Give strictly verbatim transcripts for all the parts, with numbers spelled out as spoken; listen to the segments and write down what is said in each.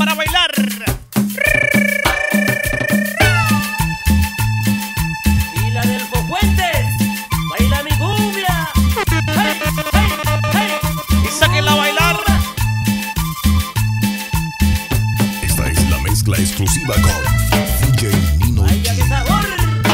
para bailar. Y la del Fuentes, baila mi cumbia. Hey, hey, hey. Y sáquenla a bailar. Esta es la mezcla exclusiva con D J Nino Ay, ya, qué sabor.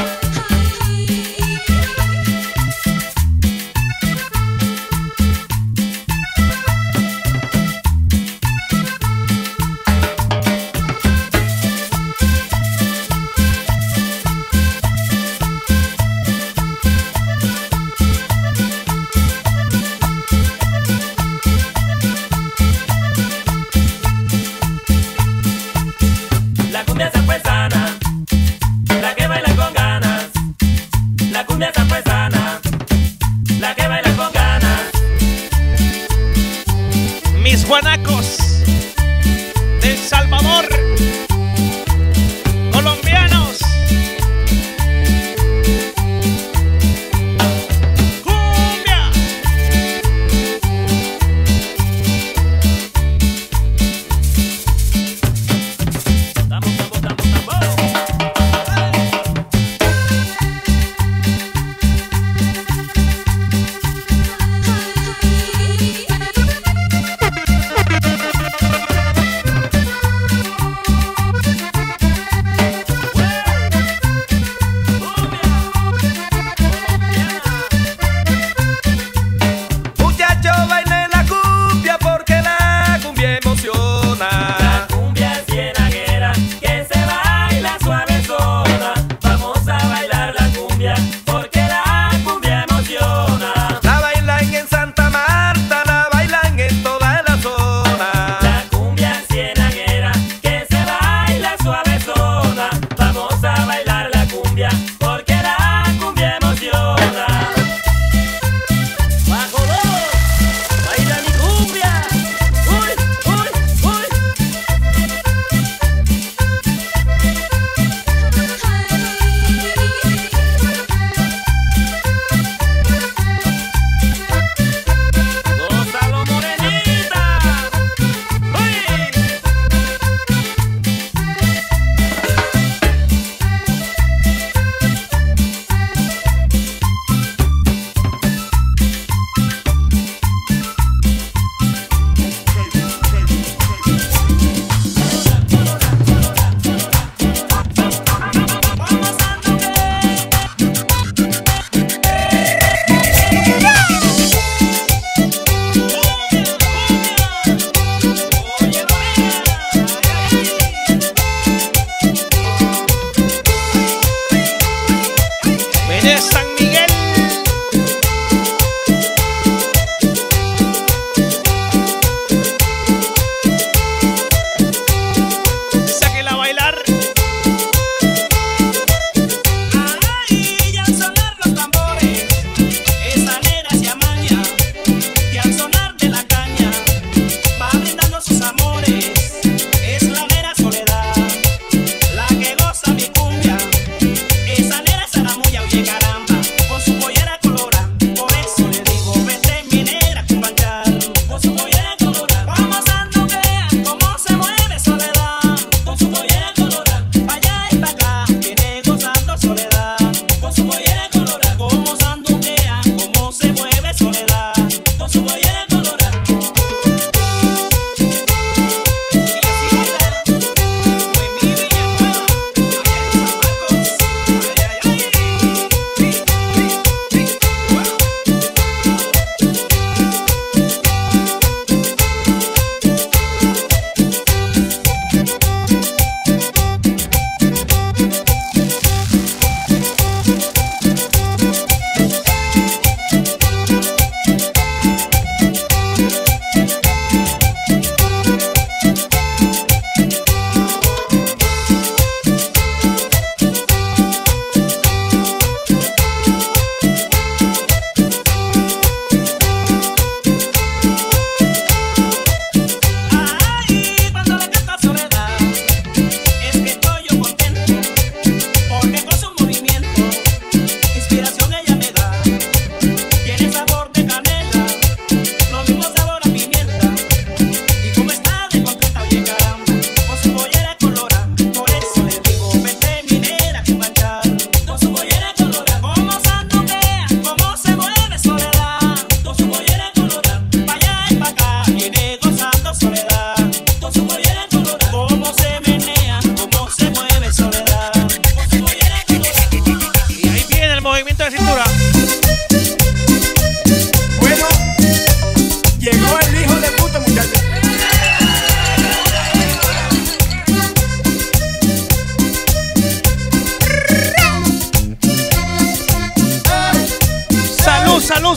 La cumbia zampuesana, la que baila con ganas. La cumbia zampuesana, la que baila con ganas. Mis guanacos de El Salvador, colombianos. Cumbia. Vamos, vamos, vamos, vamos.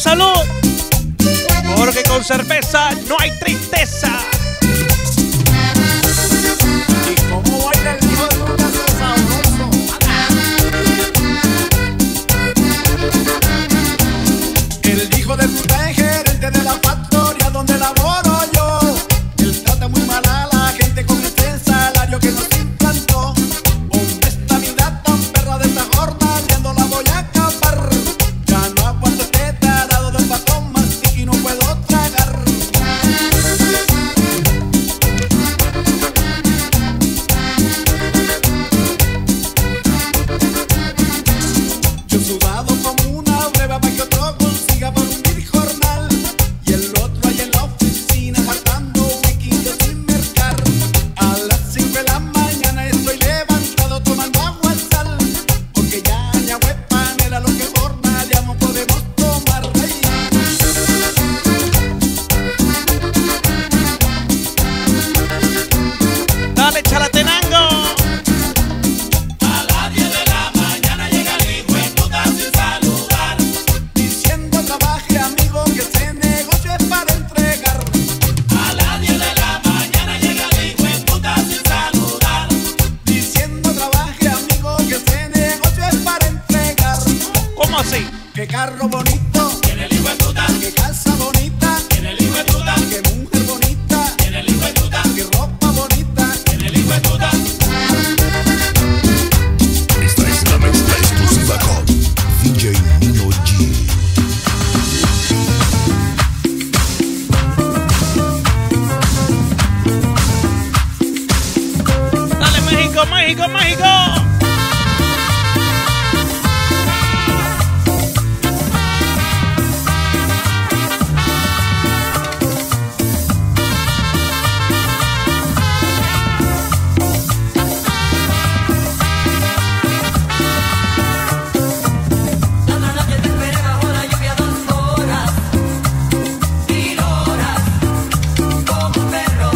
salud, porque con cerveza no hay tristeza. Y como baila el hijo de puta ese sabroso. El hijo de puta es gerente de la factoria donde laboro yo. Él trata muy mal a la gente con este salario que nos implantó. Con esta vida tan perra de esta jornada, no la voy a acabar. Ya no aguanto este tarado del patrón más y no puedo tragar. Yo he sudado como una breva para que otro consiga por un mil jornal. Y el otro ahí en la oficina faltando huequillos sin mercar. A las cinco de la mañana estoy levantado tomando agua y sal. Porque ya ni agua y panela lo que jornaleamos podemos tomar. Ay. Dale, Chalatenango. A las diez de la mañana llega el hijo de puta sin saludar. Diciendo trabaje amigo que ese negocio es para entregar. A las diez de la mañana llega el hijo de puta sin saludar. Diciendo trabaje amigo que ese negocio es para entregar. ¿Cómo así? Qué carro bonito, Tiene el hijo de puta, qué casa bonita, tiene el hijo de puta, qué mujer bonita, tiene el hijo de puta, qué ropa bonita. tiene el hijo de puta. Esta es la mezcla exclusiva con D J Nino G. Dale, México, México, México. La otra noche te esperé bajo la lluvia dos horas, mil horas, como un perro.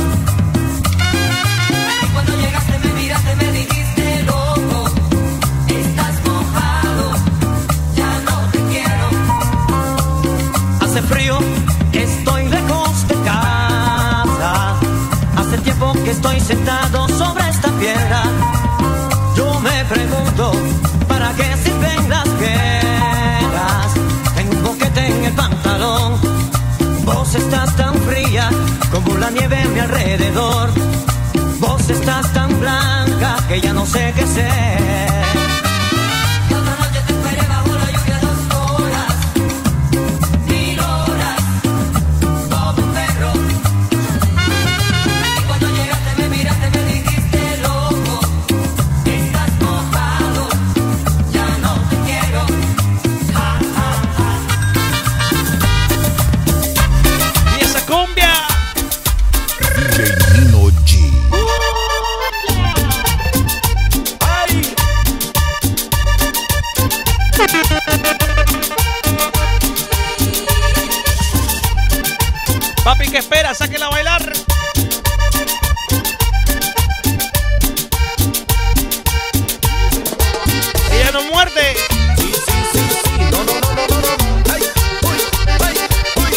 Y cuando llegaste me miraste, me dijiste loco, estás mojado, ya no te quiero. Hace frío, estoy lejos de casa. Hace tiempo que estoy sentado sobre esta piedra. Yo me pregunto, ¿para qué sirven las guerras? Tengo un boquete en el pantalón. Vos estás tan fría como la nieve a mi alrededor. Vos estás tan blanca que ya no sé qué ser. La otra noche te esperé bajo la lluvia dos horas, mil horas, como un perro. Y cuando llegaste me miraste, me dijiste loco, estás mojado, ya no te quiero. Ja, ja, ja. Y esa cumbia. D J Nino G. Ay, Papi, ¿qué espera? Sáquela a bailar. Ella no muerde. sí, sí, sí, sí. No, no, no, no, no, no. Ay, uy, ay, uy.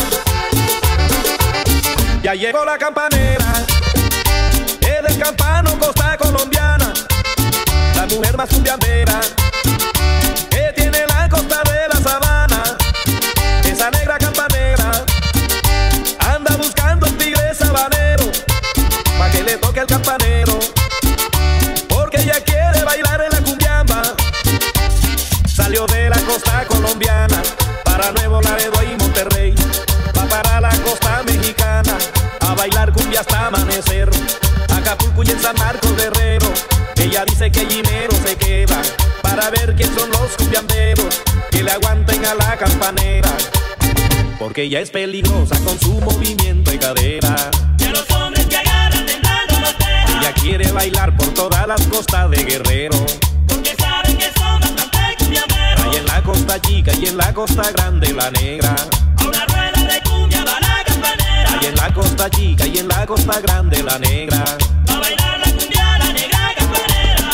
Ya llegó la campanera, es del campano costa colombiana, la mujer más cumbiambera que tiene la costa de la sabana. Esa negra campanera anda buscando un tigre sabanero pa' que le toque el campanero, porque ella quiere bailar en la cumbiamba. Salió de la costa colombiana para Nuevo Laredo y Monterrey, va para la costa mexicana a bailar cumbia hasta amanecer. Acapulco y en San Marcos Guerrero, ella dice que Ginero se queda para ver quién son los cumbiamberos que le aguanten a la campanera, porque ella es peligrosa con su movimiento de cadera. Y a los hombres que agarran temblando los dedos, Ella quiere bailar por todas las costas de Guerrero, porque saben que son bastante cumbiamberos. ahí en la costa chica y en la costa grande la negra. A una rueda de cumbia va la campanera, Ahí en la costa chica y en la costa grande la negra. va a bailar la cumbia la negra campanera.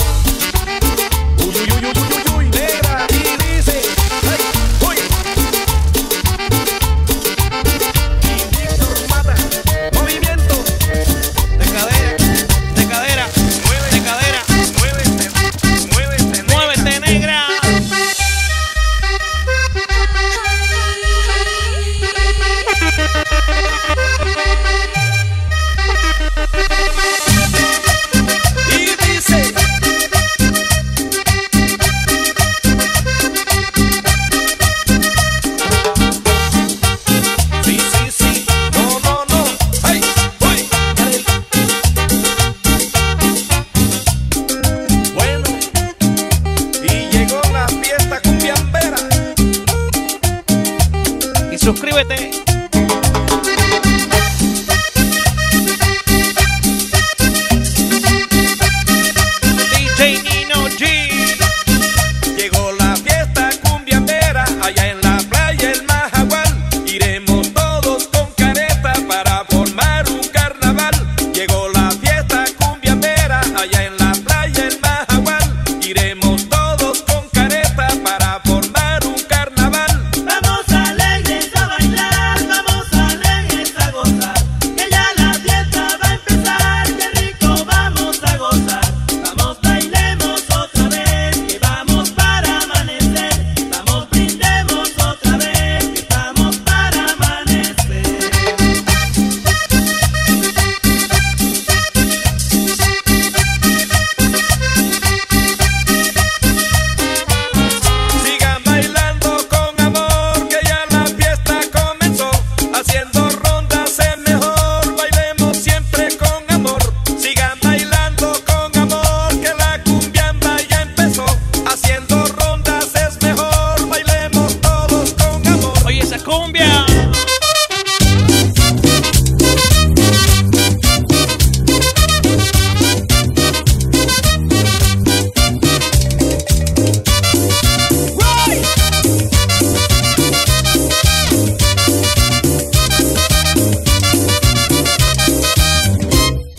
Uy, uy, uy, uy, uy, uy, negra. Y dice, ay, uy.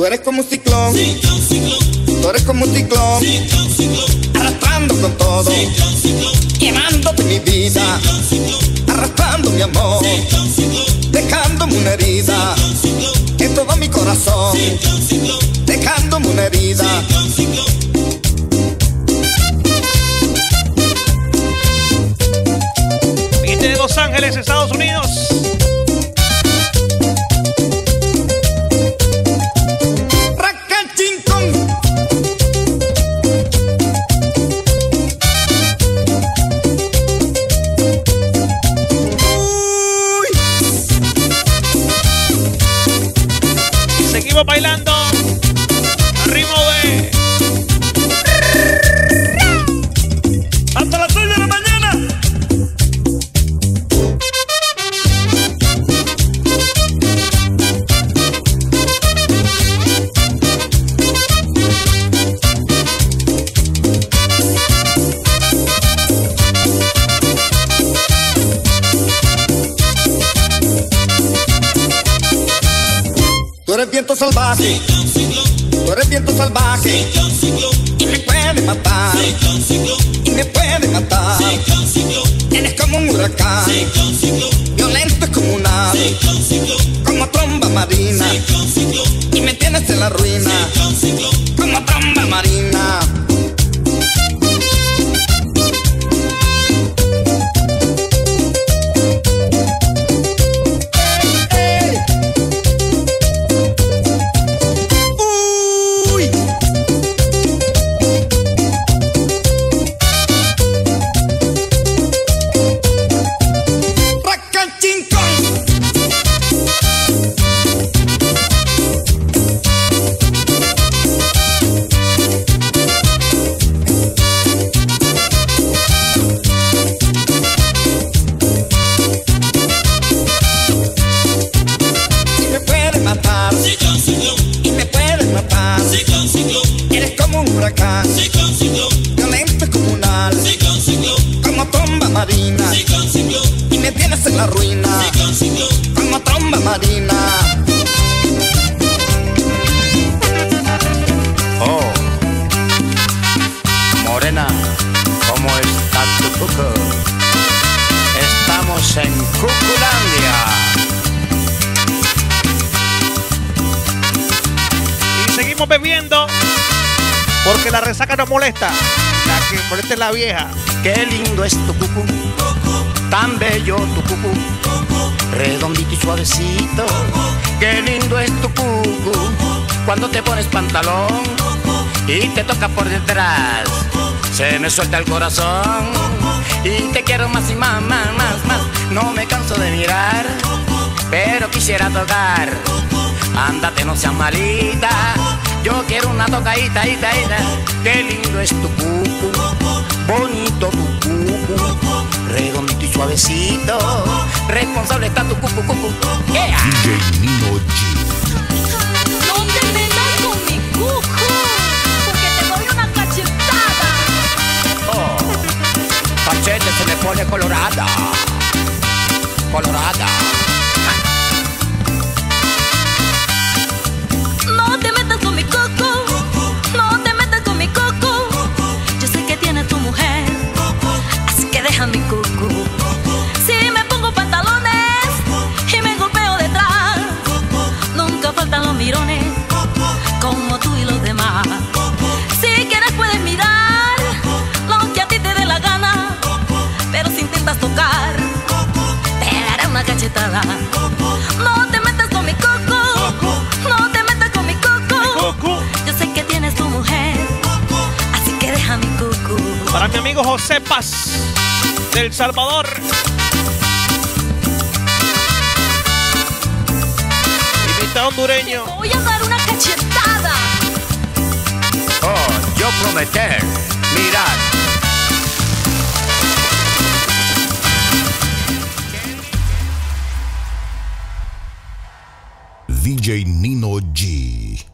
Tú eres como un ciclón, ciclón, ciclón, tú eres como un ciclón, ciclón, ciclón, arrastrando con todo, ciclón, ciclón, llevándote mi vida, ciclón, ciclón, arrastrando mi amor, ciclón, ciclón, dejándome una herida ciclón, ciclón, en todo mi corazón, ciclón, ciclón, dejándome una herida. ciclón, ciclón. Gente de Los Ángeles, Estados Unidos. Seguimos bailando al ritmo de hasta las seis de la mañana. Tú eres viento salvaje, Ciclón, ciclón, tú eres viento salvaje, ciclón, ciclón, y me puede matar, ciclón, ciclón, y me puede matar. ciclón, ciclón, Eres como un huracán, ciclón, ciclón, violento y comunal, ciclón, ciclón, como tromba marina, ciclón, ciclón, y me tienes en la ruina, ciclón, ciclón. como tromba marina. Uy. Racachincón. Y me puedes matar, Ciclón, ciclón, y me puedes matar. ciclón, ciclón, Eres como un huracán, ciclón, ciclón, violento y comunal, ciclón, ciclón, como tromba marina, ciclón, ciclón, y me tienes en la ruina, ciclón, ciclón. como tromba marina. Oh, Morena, ¿cómo está tu cuco? Estamos en Cuculandia. y seguimos bebiendo porque la resaca nos molesta. La que molesta es la vieja. Qué lindo es tu cucu, tan bello tu cucu, redondito y suavecito. Qué lindo es tu cucu, cuando te pones pantalón y te toca por detrás. Se me suelta el corazón y te quiero más y más, más, más, más. No me canso de mirar, pero quisiera tocar. Ándate, no seas malita, yo quiero una tocadita, ita, ita. Qué lindo es tu cucu, bonito tu cucu, redondito y suavecito. Responsable está tu cucu, cucu. Yeah. D J Nino G. No te metas con mi cuco, porque te doy una cachetada. Oh, Pachete se me pone colorada, colorada. No te metas con mi coco, no te metas con mi coco. Yo sé que tienes tu mujer, así que deja mi coco. Si me pongo pantalones y me golpeo detrás, nunca faltan los mirones, como tú y los demás. Si quieres puedes mirar lo que a ti te dé la gana, pero si intentas tocar, te daré una cachetada. No te metas con mi coco, no te metas con mi coco. Cucu. Yo sé que tienes tu mujer, así que deja mi coco. Para mi amigo José Paz del Salvador. Y mitad hondureño. Voy a dar una cachetada. Oh, yo prometer, mirar. D J Nino G.